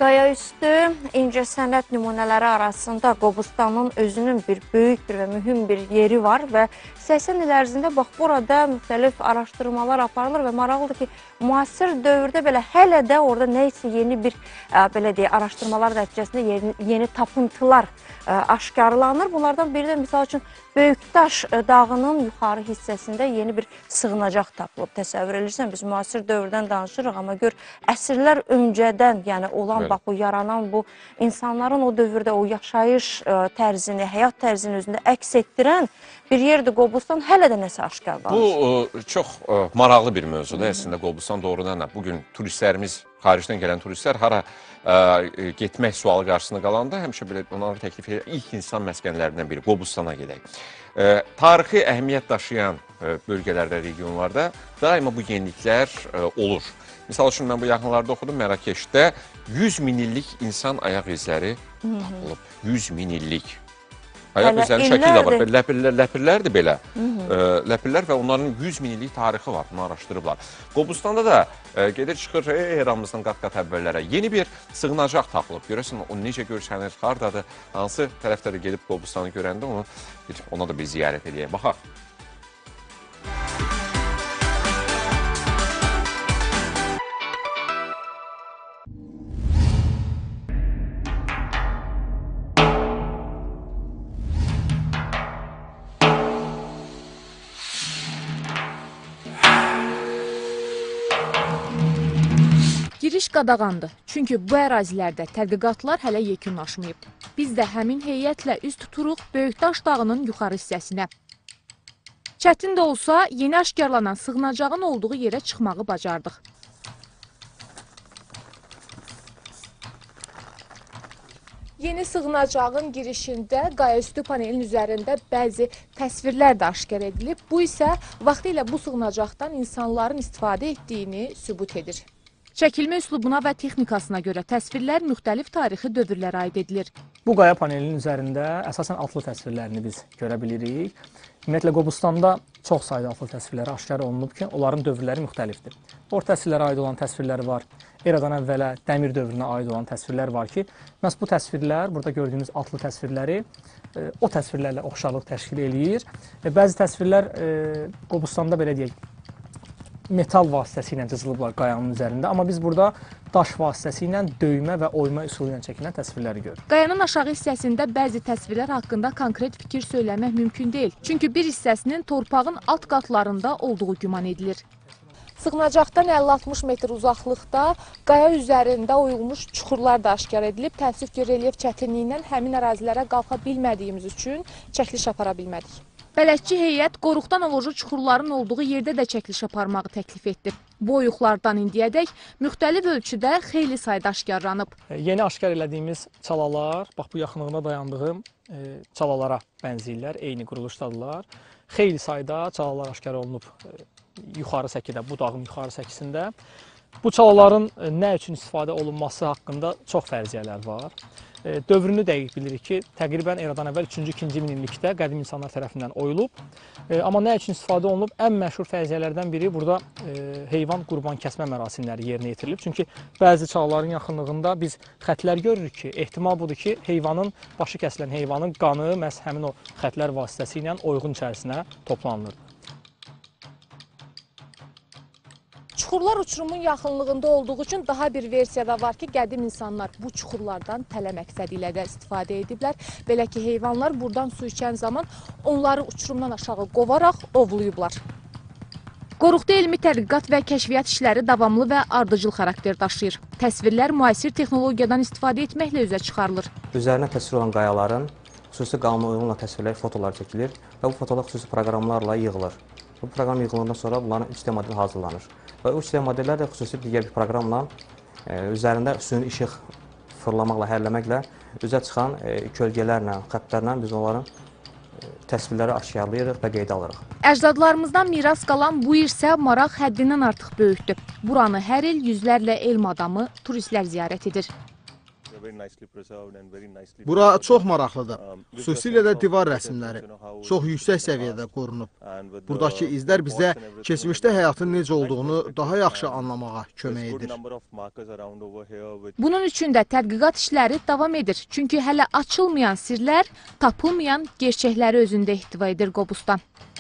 Qayaüstü incəsənət nümunələri arasında Qobustanın özünün böyük bir və mühüm bir yeri var və 80 il ərzində bax burada müxtəlif araşdırmalar aparılır və maraqlıdır ki, müasir dövrdə belə hələ də orada nə isə yeni bir belə deyək araşdırmalar nəticəsində yeni tapıntılar aşkarlanır. Bunlardan biri də misal üçün Böyükdaş dağının yuxarı hissəsində yeni bir sığınacaq tapılıb. Təsəvvür edirsən, biz müasir dövrdən danışırıq, amma gör əsrlər öncədən, yəni olan bax bu yaranan bu insanların o dövrdə o yaşayış tərzini, həyat tərzini özündə əks etdirən bir yerdir Qobustan, hələ də nəsə aşkarlanır. Bu çox maraqlı bir mövzudur əslində Qobustan doğrudan. Bugün turistlərimiz, xaricdən gələn turistlər hara getmək sualı qarşısında qalanda həmişə belə onlara təklif edir, ilk insan məskənlərindən biri Qobustana gedək. Tarixi əhəmiyyət daşıyan bölgələrdə, regionlarda daima bu yeniliklər olur. Misal üçün, mən bu yaxınlarda oxudum, Mərakeşdə 100 min illik insan ayaq izləri tapılıb. 100 min illik. Ayaq izlərinin şəkli də var. Ləpirlərdir belə. Ləpirlər və onların 100 min illik tarixi var. Bunu araşdırıblar. Qobustanda da gedir çıxır eramızdan qat-qat əvvəllərə. Yeni bir sığınacaq tapılıb. Görəsən, o necə görsənir, hardadır, hansı tərəfdə gedib Qobustanı görəndə ona da bir ziyarət edəyək. Baxaq. Giriş qadağandır, çünki bu ərazilərdə tədqiqatlar hələ yekunlaşmayıb. Biz də həmin heyətlə üz tuturuq Böyükdaş dağının yuxarı hissəsinə. Çətin də olsa, yeni aşkarlanan sığınacağın olduğu yerə çıxmağı bacardıq. Yeni sığınacağın girişində qayaüstü panelin üzərində bəzi təsvirlər də aşkar edilib. Bu isə vaxtilə bu sığınacaqdan insanların istifadə etdiyini sübut edir. Çəkilmə üslubuna və texnikasına görə təsvirlər müxtəlif tarixi dövrlərə aid edilir. Bu qaya panelinin üzərində əsasən atlı təsvirlərini biz görə bilirik. Ümumiyyətlə, Qobustanda çox sayda atlı təsvirləri aşkar olunub ki, onların dövrləri müxtəlifdir. Orta əsrlərə aid olan təsvirlər var, eradan əvvələ, dəmir dövrünə aid olan təsvirlər var ki, məhz bu təsvirlər, burada gördüyünüz atlı təsvirləri o təsvirlərlə oxşarlıq təşkil eləyir. Bəzi təsvirlər Qobustanda belə deyək, metal vasitəsilə cızılıblar qayanın üzərində, amma biz burada daş vasitəsilə döymə və oyma üsulu ilə çəkilən təsvirləri görürük. Qayanın aşağı hissəsində bəzi təsvirlər haqqında konkret fikir söyləmək mümkün deyil. Çünki bir hissəsinin torpağın alt qatlarında olduğu güman edilir. Sığınacaqdan 50-60 metr uzaqlıqda qaya üzərində oyulmuş çuxurlar da aşkar edilib. Təəssüf ki, relyef çətinliyindən həmin ərazilərə qalxa bilmədiyimiz üçün çəkiliş apara bilmədik. Bələdçi heyət qoruqdan oloju çuxurların olduğu yerdə də çəkiliş aparmağı təklif etdi. Bu oyuqlardan indiyədək müxtəlif ölçüdə xeyli sayda aşkarlanıb. Yeni aşkar elədiyimiz çalalar, bax bu yaxınlığında dayandığım çalalara bənzəyirlər, eyni quruluşdadırlar. Xeyli sayda çalalar aşkar olunub yuxarı səkidə, bu dağın yuxarı səkisində. Bu çalaların nə üçün istifadə olunması haqqında çox fərziyyələr var. Dövrünü dəqiq bilirik ki, təqribən eradan əvvəl 3-2 min illikdə qədim insanlar tərəfindən oyulub. Amma nə üçün istifadə olunub? Ən məşhur fərziyyələrdən biri burada heyvan qurban kəsmə mərasimləri yerinə yetirilib. Çünki bəzi çağların yaxınlığında biz xətlər görürük ki, ehtimal budur ki, heyvanın, başı kəsilən heyvanın qanı məhz həmin o xətlər vasitəsilə oyğun içərisinə toplanılır. Çuxurlar uçurumun yaxınlığında olduğu üçün daha bir versiya da var ki, qədim insanlar bu çuxurlardan tələ məqsədi ilə də istifadə ediblər. Belə ki, heyvanlar buradan su içən zaman onları uçurumdan aşağı qovaraq ovlayıblar. Qoruqda elmi tədqiqat və kəşfiyyat işləri davamlı və ardıcıl xarakter daşıyır. Təsvirlər müasir texnologiyadan istifadə etməklə üzə çıxarılır. Üzərinə təsvir olan qayaların xüsusi qanuna uyğunla təsvirlər, fotolar çəkilir və bu fotolar xüsusi proqramlarla yığılır. Bu proqram yığılandan sonra bunların 3D modeli hazırlanır. Və 3D modellər də xüsusi digər bir proqramla üzərində süni işıq fırlamaqla, hərləməklə üzə çıxan kölgələrlə, xəttlərlə biz onların təsvirləri aşkarlayırıq və qeydə alırıq. Əcdadlarımızdan miras qalan bu irsə maraq həddindən artıq böyükdür. Buranı hər il yüzlərlə elm adamı, turistlər ziyarət edir. Bura çox maraqlıdır. Xüsusilə də divar rəsmləri çox yüksək səviyyədə qorunub. Buradakı izlər bizə keçmişdə həyatın necə olduğunu daha yaxşı anlamağa kömək edir. Bunun üçün də tədqiqat işləri davam edir. Çünki hələ açılmayan sirlər, tapılmayan gerçəkləri özündə ihtiva edir Qobustan.